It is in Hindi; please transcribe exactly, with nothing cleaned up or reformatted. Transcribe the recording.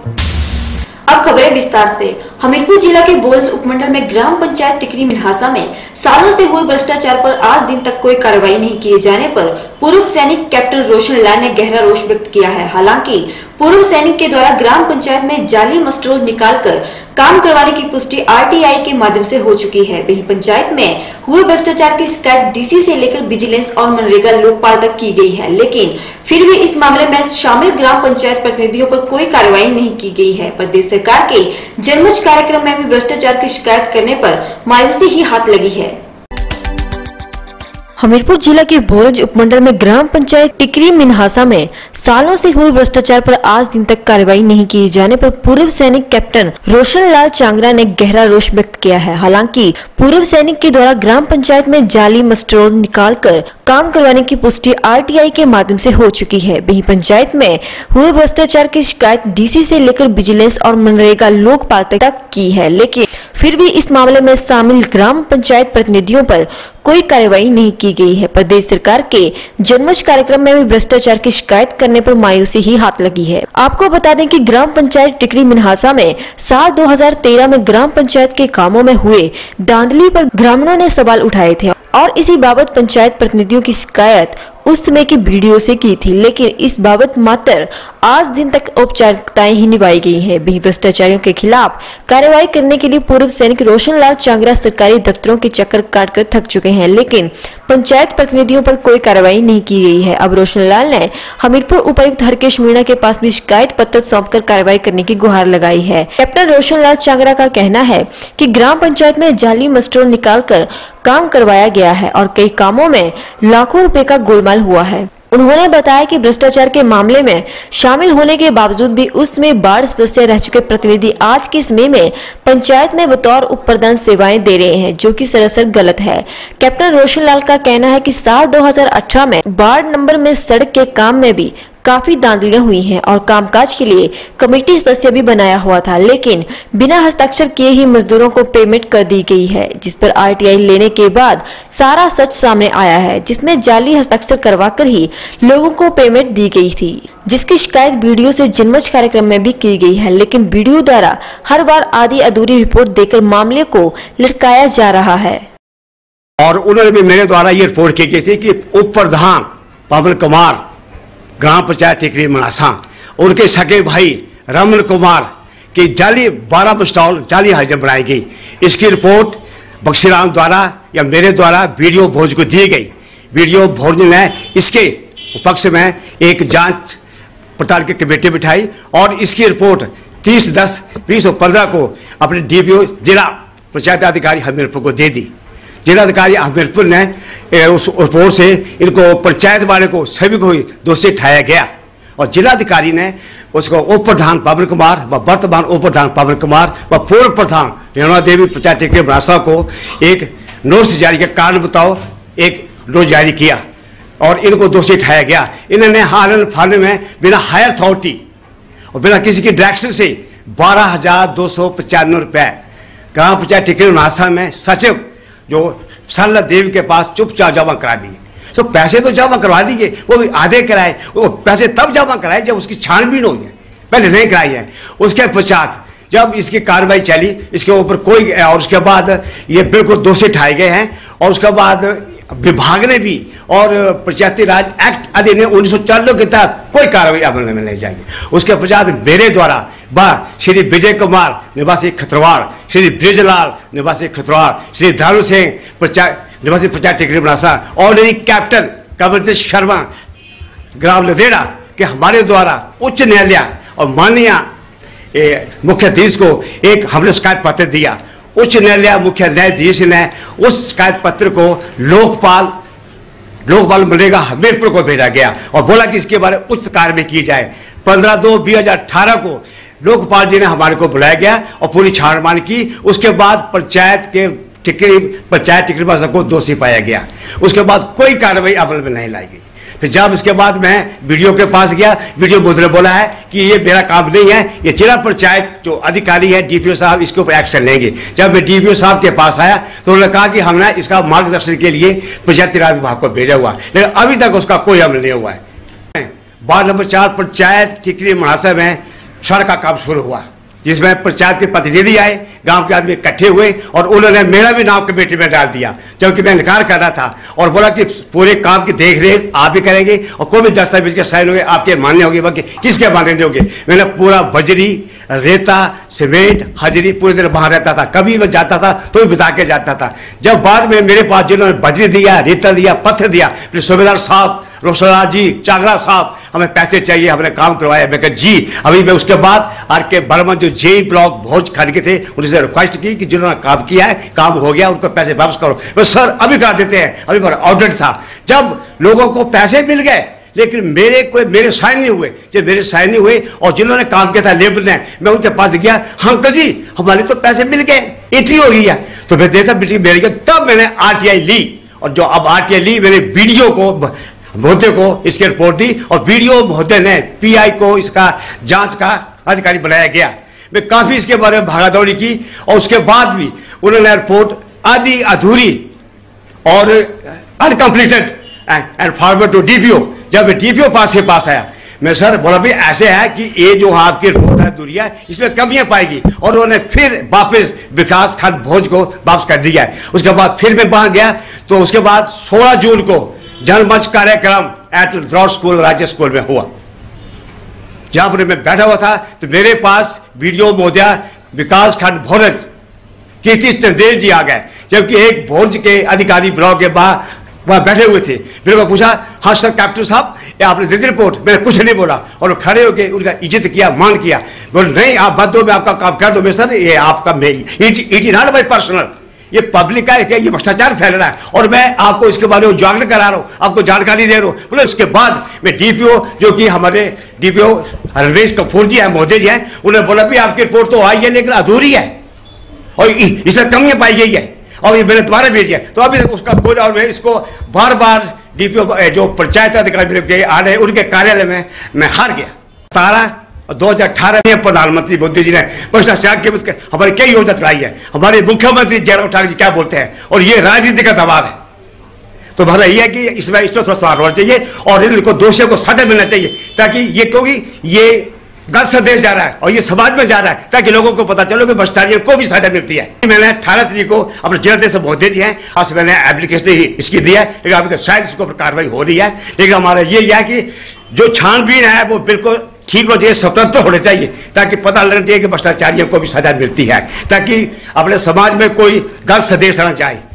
अब खबरें विस्तार से। हमीरपुर जिला के बोल्स उपमंडल में ग्राम पंचायत टिकरी मिन्हासा में सालों से हुए भ्रष्टाचार पर आज दिन तक कोई कार्रवाई नहीं किए जाने पर पूर्व सैनिक कैप्टन रोशन लाल ने गहरा रोष व्यक्त किया है। हालांकि पूर्व सैनिक के द्वारा ग्राम पंचायत में जाली मस्टरोल निकालकर काम करवाने की पुष्टि आरटीआई के माध्यम से हो चुकी है। वहीं पंचायत में हुए भ्रष्टाचार की शिकायत डीसी से लेकर विजिलेंस और मनरेगा लोकपाल तक की गई है, लेकिन फिर भी इस मामले में शामिल ग्राम पंचायत प्रतिनिधियों पर कोई कार्रवाई नहीं की गई है। प्रदेश सरकार के जनमंच कार्यक्रम में भी भ्रष्टाचार की शिकायत करने पर मायूसी ही हाथ लगी है। हमीरपुर जिला के बोरज उपमंडल में ग्राम पंचायत टिकरी मिन्हासा में सालों से हुए भ्रष्टाचार पर आज दिन तक कार्रवाई नहीं किए जाने पर पूर्व सैनिक कैप्टन रोशन लाल चांगरा ने गहरा रोष व्यक्त किया है। हालांकि पूर्व सैनिक के द्वारा ग्राम पंचायत में जाली मस्टरोल निकालकर काम करवाने की पुष्टि आरटीआई के माध्यम से हो चुकी है। वहीं पंचायत में हुए भ्रष्टाचार की शिकायत डीसी से लेकर विजिलेंस और मनरेगा लोकपाल तक की है, लेकिन फिर भी इस मामले में शामिल ग्राम पंचायत प्रतिनिधियों पर कोई कार्रवाई नहीं की गई है। प्रदेश सरकार के जनमंच कार्यक्रम में भी भ्रष्टाचार की शिकायत करने पर मायूसी ही हाथ लगी है। आपको बता दें कि ग्राम पंचायत टिकरी मिन्हासा में साल दो हज़ार तेरह में ग्राम पंचायत के कामों में हुए धांधली पर ग्रामीणों ने सवाल उठाए थे और इसी बाबत पंचायत प्रतिनिधियों की शिकायत उस समय की वीडियो से की थी, लेकिन इस बाबत मात्र आज दिन तक औपचारिकताएं ही निभाई गई है। भी भ्रष्टाचारियों के खिलाफ कार्रवाई करने के लिए पूर्व सैनिक रोशन लाल चांगरा सरकारी दफ्तरों के चक्कर काटकर थक चुके हैं, लेकिन पंचायत प्रतिनिधियों पर कोई कार्रवाई नहीं की गई है। अब रोशन लाल ने हमीरपुर उपायुक्त हरकेश मीणा के पास भी शिकायत पत्र सौंपकर कार्रवाई करने की गुहार लगाई है। कैप्टन रोशन लाल चांगरा का कहना है कि ग्राम पंचायत में जाली मस्टरोल निकालकर काम करवाया गया है और कई कामों में लाखों रुपए का गोलमाल हुआ है। उन्होंने बताया कि भ्रष्टाचार के मामले में शामिल होने के बावजूद भी उसमें वार्ड सदस्य रह चुके प्रतिनिधि आज के समय में पंचायत में बतौर उप प्रधान सेवाएं दे रहे हैं, जो कि सरासर गलत है। कैप्टन रोशन लाल का कहना है कि साल दो हज़ार अठारह में वार्ड नंबर में सड़क के काम में भी काफी धांधलियां हुई हैं और कामकाज के लिए कमेटी सदस्य भी बनाया हुआ था, लेकिन बिना हस्ताक्षर किए ही मजदूरों को पेमेंट कर दी गई है, जिस पर आरटीआई लेने के बाद सारा सच सामने आया है, जिसमें जाली हस्ताक्षर करवाकर ही लोगों को पेमेंट दी गई थी, जिसकी शिकायत वीडियो से जनमंच कार्यक्रम में भी की गई है, लेकिन वीडियो द्वारा हर बार आधी अधूरी रिपोर्ट देकर मामले को लटकाया जा रहा है। और उन्होंने भी मेरे द्वारा ये रिपोर्ट की गई थी कि उप प्रधान पवन कुमार ग्राम पंचायत टिकरी मिन्हासा उनके सगे भाई रमन कुमार की जाली बारह मस्टॉल जाली हाजिर बनाई गई। इसकी रिपोर्ट बख्शीराम द्वारा या मेरे द्वारा वीडियो भोज को दी गई। वीडियो भोज ने इसके पक्ष में एक जांच पड़ताल की कमेटी बिठाई और इसकी रिपोर्ट तीस दस बीस सौ पंद्रह को अपने डीपीओ जिला पंचायत अधिकारी हमीरपुर को दे दी। जिलाधिकारी हमीरपुर ने उस रिपोर्ट से इनको पंचायत वाले को सभी को ही दोषी ठहराया गया और जिलाधिकारी ने उसको उप प्रधान पवन कुमार व वर्तमान उप प्रधान पवन कुमार व पूर्व प्रधान रेणुका देवी पंचायत टिकरी मिन्हासा को एक नोटिस जारी किया, कारण बताओ एक नोटिस जारी किया और इनको दोषी ठहराया गया। इन्होंने हाल फाल में बिना हायर अथॉरिटी और बिना किसी की डायरेक्शन से बारह हजार दो सौ पचानवे रुपए ग्राम पंचायत टिकरी मिन्हासा में सचिव जो सरला देवी के पास चुपचाप जमा करा दिए। तो पैसे तो जमा करवा दिए, वो भी आधे कराए। वो पैसे तब जमा कराए जब उसकी छानबीन हुई है, पहले नहीं कराई है। उसके पश्चात जब इसकी कार्रवाई चली इसके ऊपर कोई और उसके बाद ये बिल्कुल दोषी ठहराए गए हैं और उसके बाद विभाग ने भी और पंचायती राज एक्ट अधिनियम उन्नीस सौ चौरानवे के तहत कोई कार्रवाई अमल में नहीं जाएगी। उसके पश्चात मेरे द्वारा व श्री विजय कुमार निवासी खतरवाड़, श्री ब्रिजलाल निवासी खतरवाड़, श्री धर्म सिंह पंचायत निवासी पंचायत टिकरी मिन्हासा और कैप्टन कमलजीत शर्मा ग्राम लदेड़ा के हमारे द्वारा उच्च न्यायालय और माननीय मुख्याधीश को एक हमने शिकायत पत्र दिया। उच्च न्यायालय मुख्य न्यायाधीश ने उस शिकायत पत्र को लोकपाल लोकपाल मनरेगा हमीरपुर को भेजा गया और बोला कि इसके बारे में उच्च कार्रवाई की जाए। पंद्रह दो बीस हजार अठारह को लोकपाल जी ने हमारे को बुलाया गया और पूरी छानबीन की। उसके बाद पंचायत के टिकरी पंचायत टिकरी मिन्हासा को दोषी पाया गया। उसके बाद कोई कार्रवाई अमल में नहीं लाई गई। फिर जब इसके बाद मैं वीडियो के पास गया, वीडियो मुझे बोला है कि ये मेरा काम नहीं है, ये जिला पंचायत जो अधिकारी है डीपीओ साहब इसके ऊपर एक्शन लेंगे। जब मैं डीपीओ साहब के पास आया तो उन्होंने कहा कि हमने इसका मार्गदर्शन के लिए पंचायती राज विभाग को भेजा हुआ, लेकिन अभी तक उसका कोई अमल नहीं हुआ है। वार्ड नंबर चार पंचायत टिकरी मिन्हासा में सड़क का काम शुरू हुआ, जिसमें पंचायत के प्रतिनिधि आए, गांव के आदमी इकट्ठे हुए और उन्होंने मेरा भी नाम कमेटी में डाल दिया, जबकि मैं इनकार कर रहा था, और बोला कि पूरे काम की देख रेख आप ही करेंगे और कोई भी दस्तावेज के साइन होंगे आपके मान्य होंगे, बाकी किसके मान्य होंगे। मैंने पूरा बजरी, रेता, सीमेंट, हाजिरी पूरे दिन बाहर रहता था, कभी मैं जाता था तो भी बिता के जाता था। जब बाद में मेरे पास जिन्होंने बजरी दिया, रेता दिया, पत्थर दिया, फिर सूबेदार साहब, रोशनलाल जी, चांगरा साहब, हमें पैसे चाहिए, हमने काम करवाया। मैं कहा जी। अभी मैं उसके बाद आर के बर्मन जो जे ब्लॉक भोज खड़ के थे, उनसे रिक्वेस्ट की कि जिन्होंने काम किया है, काम हो गया, उनको पैसे वापस करो। मैं सर अभी करा देते हैं, अभी मेरा ऑर्डर था। जब लोगों को पैसे मिल गए लेकिन मेरे कोई मेरे साइन नहीं हुए, जब मेरे साइन नहीं हुए और जिन्होंने काम किया था लेबर ने, मैं उनके पास गया, अंकल जी हमारे तो पैसे मिल गए, एंट्री हो गई है। तो मैं देखा बेटी मेरे गया, तब मैंने आरटीआई ली, और जो अब आरटीआई ली मैंने वीडियो को महोदय को इसकी रिपोर्ट दी और वीडियो महोदय ने पीआई को इसका जांच का अधिकारी बनाया गया। मैं काफी इसके बारे में भागादौड़ी की और उसके बाद भी उन्होंने रिपोर्ट आधी अधूरी और uncompleted and forward to DPO. जब मैं डीपीओ पास के पास आया, मैं सर बोला भाई ऐसे है कि ये जो आपकी रिपोर्ट है दूरिया है, इसमें कमियां पाएगी, और उन्होंने फिर वापस विकास खंड भोज को वापस कर दिया है। उसके बाद फिर मैं वहां गया, तो उसके बाद सोलह जून को जनमंच कार्यक्रम एट द्रौड़ स्कूल राज्य स्कूल में हुआ। जहां पर मैं बैठा हुआ था तो मेरे पास वीडियो महोदया विकास खंड भोज कीर्ति चंदेल जी आ गए, जबकि एक भोज के अधिकारी ब्लॉक के बाहर वहां बैठे हुए थे। फिर मैं पूछा, हाँ सर कैप्टन साहब ये आपने दे दी रिपोर्ट? मैंने कुछ नहीं बोला, और खड़े होकर उनका इज्जत किया, मान किया। बोले नहीं आप बात दो, मैं आपका काम कर दो। मैं सर ये आपका it is not my personal, ये पब्लिक का है, ये भ्रष्टाचार फैल रहा है और मैं आपको इसके बारे में उजागर करा रहा हूं, आपको जानकारी दे रहा हूं। बोले उसके बाद मैं डीपीओ जो कि हमारे डीपीओ रमेश कपूर जी है, महोदय जी हैं, उन्होंने बोला भी आपकी रिपोर्ट तो आई है लेकिन अधूरी है और इसमें कमियां पाई गई है और ये मैंने दोबारा भेजी है। तो अभी उसका कोई, और मैं इसको बार बार डीपीओ जो पंचायत अधिकारी आ रहे उनके कार्यालय में मैं हार गया। तारा दो हजार अठारह में प्रधानमंत्री मोदी जी ने भ्रष्टाचार के हमारी क्या योजना चलाई है, हमारे मुख्यमंत्री जयराम ठाकुर जी क्या बोलते हैं, और ये राजनीति का दबाव है। तो भला यह है कि इसमें इसमें थोड़ा सुधार होना चाहिए और इनको दोषियों को सजा मिलना चाहिए, ताकि ये क्योंकि ये गलत संदेश जा रहा है और ये समाज में जा रहा है, ताकि लोगों को पता चलो कि भ्रष्टाचारियों को भी सजा मिलती है। मैंने अठारह तारीख को अपने जिला अध्यक्ष महोदय जी हैं, आज मैंने एप्लीकेशन इसकी दी है, लेकिन अभी तो शायद इसके ऊपर कार्रवाई हो रही है। लेकिन हमारा ये है कि जो छानबीन है वो बिल्कुल ठीक होना चाहिए, स्वतंत्र होने चाहिए, ताकि पता लगना चाहिए कि भ्रष्टाचारियों को भी सजा मिलती है, ताकि अपने समाज में कोई गलत संदेश आना चाहिए।